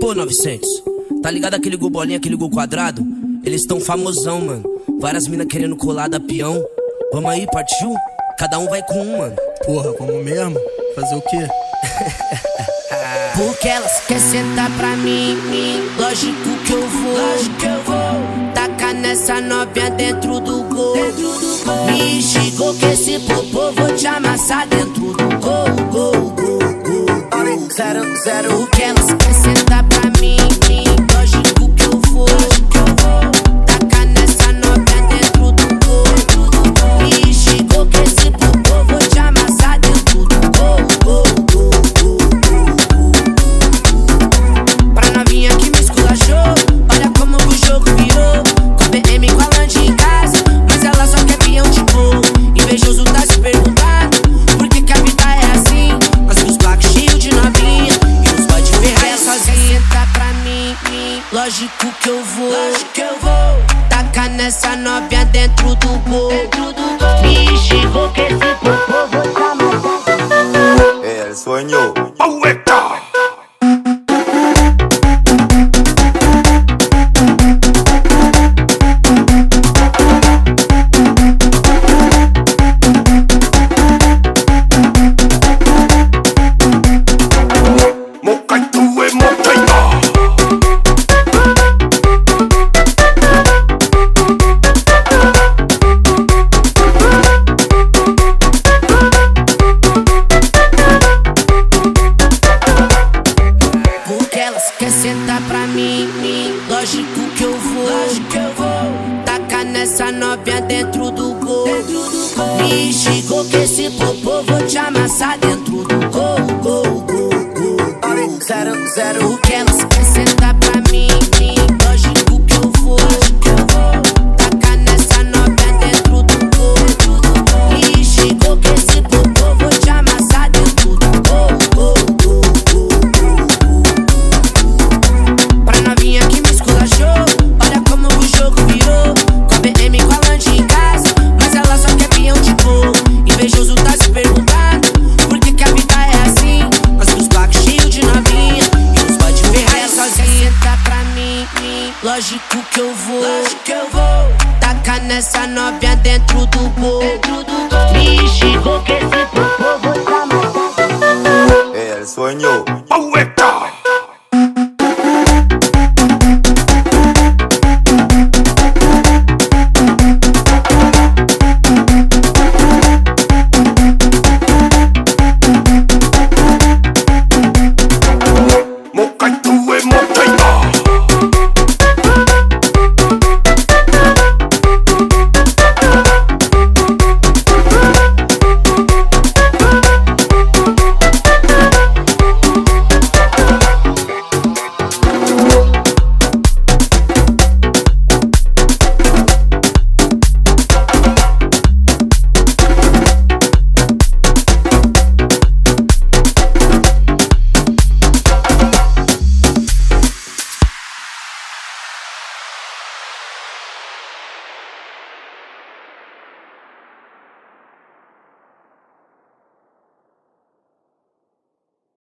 Pô, 900, tá ligado aquele gol bolinha, aquele gol quadrado? Eles tão famosão, mano. Várias minas querendo colar da peão. Vamos aí, partiu? Cada um vai com um, mano. Porra, vamos mesmo? Fazer o quê? Porque elas querem sentar pra mim, lógico que eu vou. Tacar nessa novinha dentro do gol. Me instigou que esse popô vou te amassar dentro do gol. 0-0. Porque elas querem sentar pra mim, lógico que eu vou. Tacar nessa novinha dentro do gol. Me instigou que esse popô vou te amassar dentro do gol. Pra novinha que me esculachou, olha como o jogo virou. Com BM com a Land em casa, mas ela só quer peão de gol. Invejoso tá se perguntando por que que a vida é assim. Mas os blacks cheios de novinha e os boy de ferrar sozinha. Senta pra mim, lógico que eu vou. Tacar nessa novinha dentro do gol. Me instigou que esse popô vou te amassar. El sueño. Quer sentar pra mim, lógico que eu vou. Tacar nessa novinha dentro do gol. Me instigou que esse popô vou te amassar dentro do gol. 0-0. Porque elas quer sentar pra mim, lógico que eu vou. Tacar nessa novinha dentro do gol. Me instigou que esse popô vou te amassar dentro do gol. Lógico que eu vou. Tacar nessa novinha dentro do gol. Me instigou que esse popô vou te amassar. El sueño.